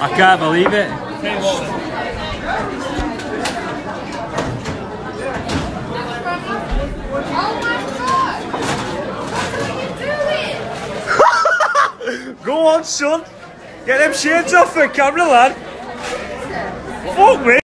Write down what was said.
I can't believe it. Oh my god! What are you doing? Go on, son. Get them shades off for camera, lad. Fuck me.